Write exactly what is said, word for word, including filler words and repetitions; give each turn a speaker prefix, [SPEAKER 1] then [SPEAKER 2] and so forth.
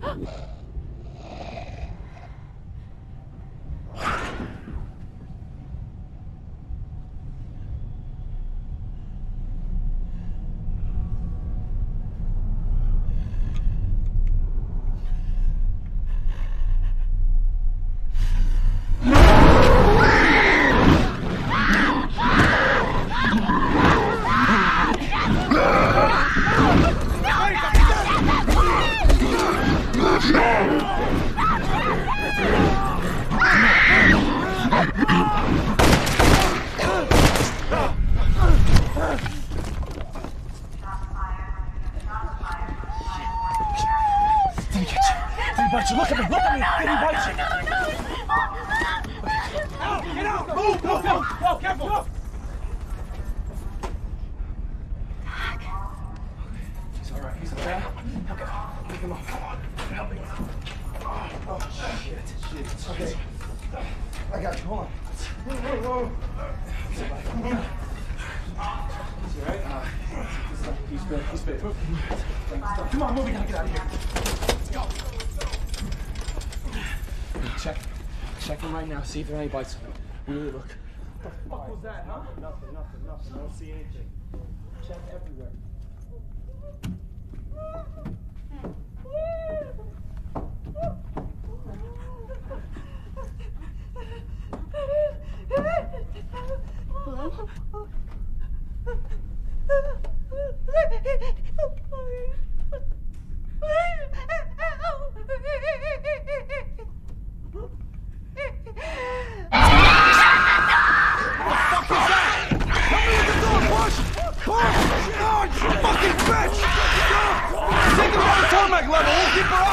[SPEAKER 1] See if there are any bites. Really look.
[SPEAKER 2] What the fuck was that, huh?
[SPEAKER 3] Nothing, nothing, nothing. I don't see anything. Check everywhere.
[SPEAKER 4] Hello?
[SPEAKER 2] Fucking bitch! Take her down to tarmac level, we'll keep her